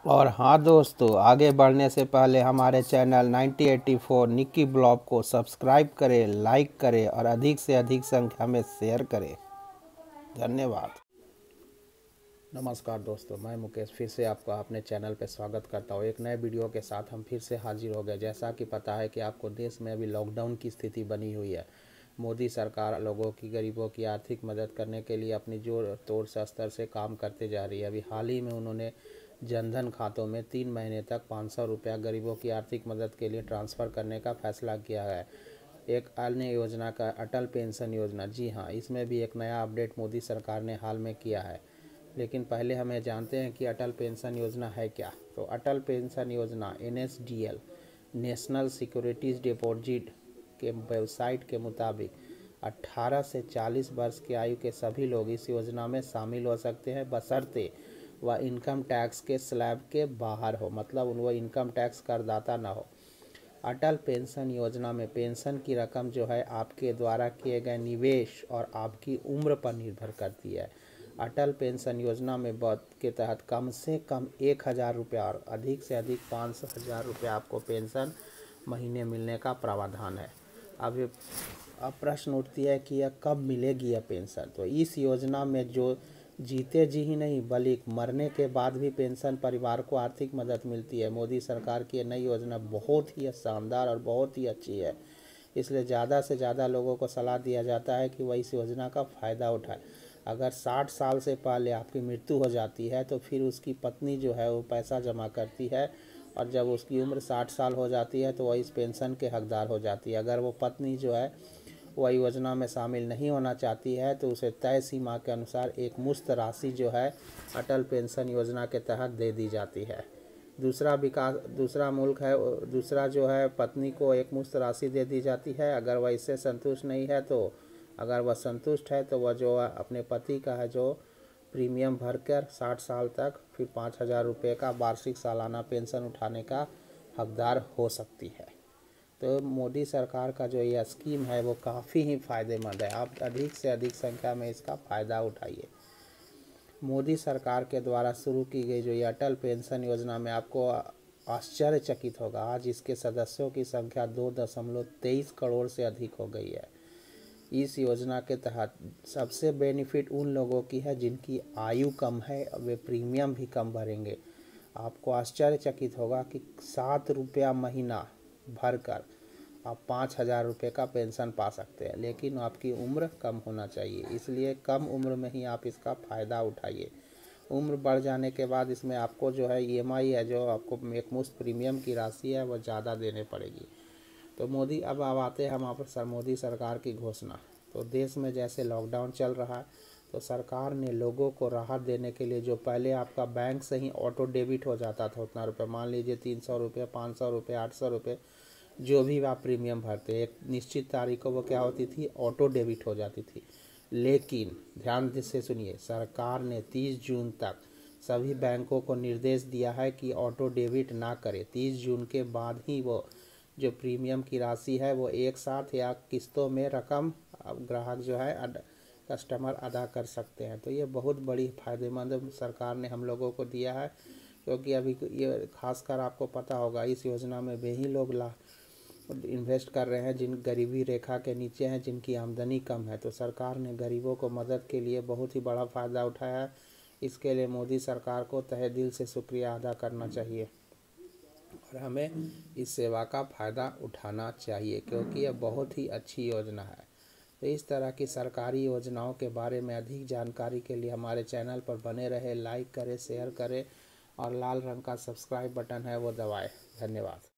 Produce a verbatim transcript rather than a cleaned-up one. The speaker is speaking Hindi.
और हाँ दोस्तों, आगे बढ़ने से पहले हमारे channel ninety eighty four Nikki blog को सब्सक्राइब करें, लाइक करें और अधिक से अधिक संख्या में शेयर करें। धन्यवाद। नमस्कार दोस्तों, मैं मुकेश फिर से आपका अपने चैनल पर स्वागत करता हूँ। एक नए वीडियो के साथ हम फिर से हाजिर हो गए। जैसा कि पता है कि आपको देश में अभी लॉकडाउन की स्थिति बनी हुई है। मोदी सरकार लोगों की, गरीबों की आर्थिक मदद करने के लिए अपनी जोर तोड़ से स्तर से काम करते जा रही है। अभी हाल ही में उन्होंने जनधन खातों में तीन महीने तक पाँच सौ रुपया गरीबों की आर्थिक मदद के लिए ट्रांसफ़र करने का फैसला किया है। एक अन्य योजना का अटल पेंशन योजना, जी हाँ, इसमें भी एक नया अपडेट मोदी सरकार ने हाल में किया है। लेकिन पहले हमें जानते हैं कि अटल पेंशन योजना है क्या। तो Atal pension Yojana N S D L national securities deposit के वेबसाइट के मुताबिक अठारह से चालीस वर्ष की आयु के सभी लोग इस योजना में शामिल हो सकते हैं, बशर्ते वह इनकम टैक्स के स्लैब के बाहर हो, मतलब वो इनकम टैक्स करदाता ना हो। अटल पेंशन योजना में पेंशन की रकम जो है आपके द्वारा किए गए निवेश और आपकी उम्र पर निर्भर करती है। अटल पेंशन योजना में बद के तहत कम से कम एक हज़ार रुपया और अधिक से अधिक पाँच सौ हज़ार रुपया आपको पेंशन महीने मिलने का प्रावधान है। अब ये अब प्रश्न उठती है कि यह कब मिलेगी यह पेंशन। तो इस योजना में जो जीते जी ही नहीं बल्कि मरने के बाद भी पेंशन परिवार को आर्थिक मदद मिलती है। मोदी सरकार की यह नई योजना बहुत ही शानदार और बहुत ही अच्छी है, इसलिए ज़्यादा से ज़्यादा लोगों को सलाह दिया जाता है कि वह इस योजना का फ़ायदा उठाए। अगर साठ साल से पहले आपकी मृत्यु हो जाती है तो फिर उसकी पत्नी जो है वो पैसा जमा करती है, और जब उसकी उम्र साठ साल हो जाती है तो वह इस पेंशन के हकदार हो जाती है। अगर वो पत्नी जो है वह योजना में शामिल नहीं होना चाहती है तो उसे तय सीमा के अनुसार एक मुश्त राशि जो है अटल पेंशन योजना के तहत दे दी जाती है। दूसरा विकास दूसरा मुल्क है दूसरा जो है पत्नी को एक मुश्त राशि दे दी जाती है। अगर वह इससे संतुष्ट नहीं है तो अगर वह संतुष्ट है तो वह जो अपने पति का है जो प्रीमियम भरकर साठ साल तक फिर पाँच हज़ार रुपये का वार्षिक सालाना पेंशन उठाने का हकदार हो सकती है। तो मोदी सरकार का जो यह स्कीम है वो काफ़ी ही फ़ायदेमंद है। आप अधिक से अधिक संख्या में इसका फ़ायदा उठाइए। मोदी सरकार के द्वारा शुरू की गई जो ये अटल पेंशन योजना में आपको आश्चर्यचकित होगा, आज इसके सदस्यों की संख्या दो दशमलव तेईस करोड़ से अधिक हो गई है। इस योजना के तहत सबसे बेनिफिट उन लोगों की है जिनकी आयु कम है, वे प्रीमियम भी कम भरेंगे। आपको आश्चर्यचकित होगा कि सात रुपया महीना भरकर आप पाँच हज़ार रुपये का पेंशन पा सकते हैं, लेकिन आपकी उम्र कम होना चाहिए, इसलिए कम उम्र में ही आप इसका फ़ायदा उठाइए। उम्र बढ़ जाने के बाद इसमें आपको जो है ई एम आई है, जो आपको एक मुश्त प्रीमियम की राशि है, वो ज़्यादा देने पड़ेगी। तो मोदी अब अब आते हैं हम आप सर मोदी सरकार की घोषणा। तो देश में जैसे लॉकडाउन चल रहा है तो सरकार ने लोगों को राहत देने के लिए, जो पहले आपका बैंक से ही ऑटो डेबिट हो जाता था उतना रुपये, मान लीजिए तीन सौ रुपये, पाँच सौ रुपये, आठ सौ रुपये, जो भी आप प्रीमियम भरते एक निश्चित तारीख को वो क्या होती थी, ऑटो डेबिट हो जाती थी। लेकिन ध्यान से सुनिए, सरकार ने तीस जून तक सभी बैंकों को निर्देश दिया है कि ऑटो डेबिट ना करें। तीस जून के बाद ही वो जो प्रीमियम की राशि है वो एक साथ या किस्तों में रकम ग्राहक जो है कस्टमर अदा कर सकते हैं। तो ये बहुत बड़ी फ़ायदेमंद सरकार ने हम लोगों को दिया है, क्योंकि अभी ये खासकर आपको पता होगा इस योजना में वे ही लोग ला इन्वेस्ट कर रहे हैं जिन गरीबी रेखा के नीचे हैं, जिनकी आमदनी कम है। तो सरकार ने गरीबों को मदद के लिए बहुत ही बड़ा फ़ायदा उठाया है। इसके लिए मोदी सरकार को तहे दिल से शुक्रिया अदा करना चाहिए और हमें इस सेवा का फ़ायदा उठाना चाहिए, क्योंकि यह बहुत ही अच्छी योजना है। तो इस तरह की सरकारी योजनाओं के बारे में अधिक जानकारी के लिए हमारे चैनल पर बने रहे, लाइक करें, शेयर करें और लाल रंग का सब्सक्राइब बटन है वो दबाएं। धन्यवाद।